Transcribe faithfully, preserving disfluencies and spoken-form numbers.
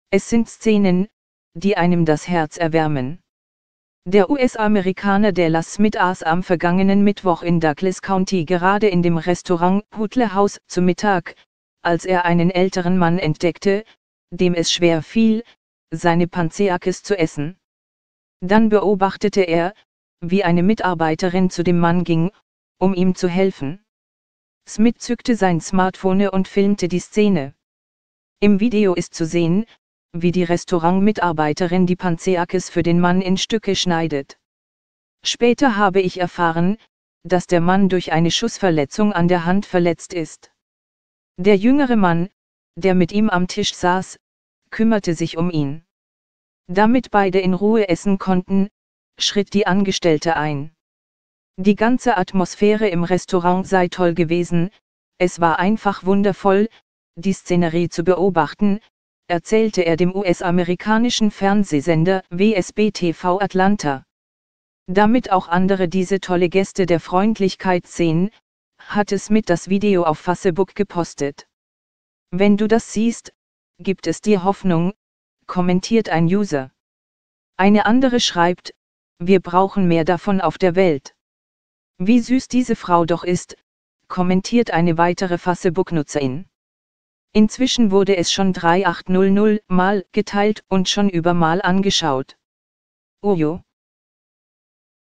Es sind Szenen, die einem das Herz erwärmen. Der U S-Amerikaner Dallas Smith aß am vergangenen Mittwoch in Douglas County gerade in dem Restaurant Butler House zu Mittag, als er einen älteren Mann entdeckte, dem es schwer fiel, seine Panzeakis zu essen. Dann beobachtete er, wie eine Mitarbeiterin zu dem Mann ging, um ihm zu helfen. Smith zückte sein Smartphone und filmte die Szene. Im Video ist zu sehen, wie die Restaurantmitarbeiterin die Panzeakis für den Mann in Stücke schneidet. Später habe ich erfahren, dass der Mann durch eine Schussverletzung an der Hand verletzt ist. Der jüngere Mann, der mit ihm am Tisch saß, kümmerte sich um ihn. Damit beide in Ruhe essen konnten, schritt die Angestellte ein. Die ganze Atmosphäre im Restaurant sei toll gewesen, es war einfach wundervoll, die Szenerie zu beobachten, erzählte er dem U S-amerikanischen Fernsehsender W S B T V Atlanta. Damit auch andere diese tolle Geste der Freundlichkeit sehen, hat Smith das Video auf Facebook gepostet. Wenn du das siehst, gibt es dir Hoffnung, kommentiert ein User. Eine andere schreibt, wir brauchen mehr davon auf der Welt. Wie süß diese Frau doch ist, kommentiert eine weitere Facebook-Nutzerin. Inzwischen wurde es schon dreitausendachthundert Mal geteilt und schon über Mal angeschaut. Ojo.